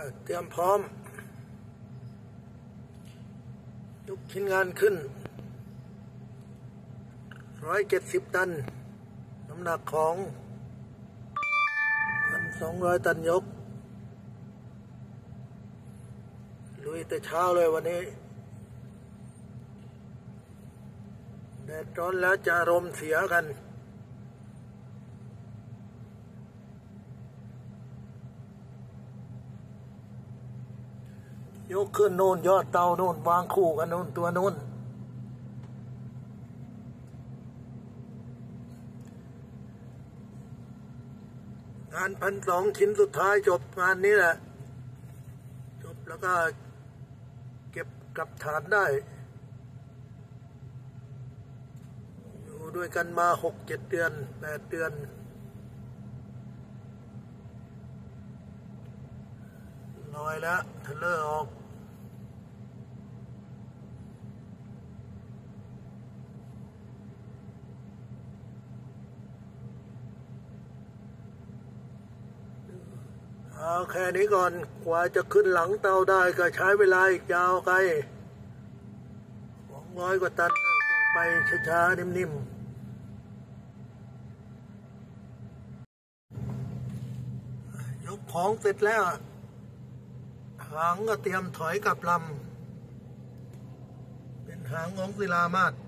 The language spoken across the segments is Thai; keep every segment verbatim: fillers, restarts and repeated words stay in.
เตรียมพร้อมยกชิ้นงานขึ้นร้อยเจ็ดสิบตันน้ำหนักของพันสองร้อยตันยกลุยแต่เช้าเลยวันนี้แดดร้อนแล้วจะอารมณ์เสียกันยกขึ้นโน่นยอดเตาโน่นวางคู่กันโน่นตัวโน่นงานพันสองชิ้นสุดท้ายจบงานนี้แหละจบแล้วก็เก็บกลับฐานได้อยู่ด้วยกันมาหกเจ็ดเดือนแปดเดือนลอยแล้วทะเลอออกเอาแค่นี้ก่อนกว่าจะขึ้นหลังเตาได้ก็ใช้เวลาอีกยาวไกลสองร้อยกว่าตันต้องไปช้าๆนิ่มๆยกของเสร็จแล้วหางก็เตรียมถอยกลับลำเป็นหางของศิลามาศ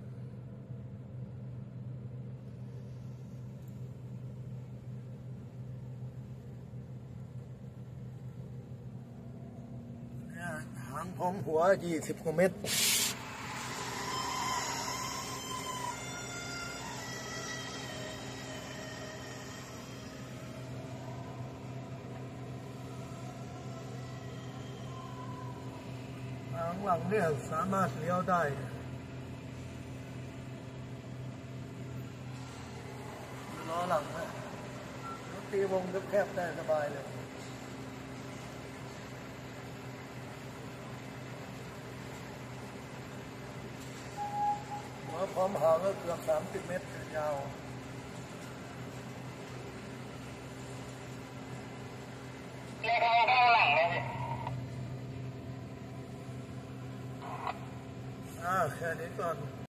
หางพร้อมหัวยี่สิบกว่าเมตรหางหลังเนี่ยสามารถเลี้ยวได้ล้อหลังนะตีวงแคบๆได้สบายเลยหัวพร้อมหางก็เกือบสามสิบเมตรยาวเลี้ยวทางด้านหลังเลยอ่าแค่นี้ก่อน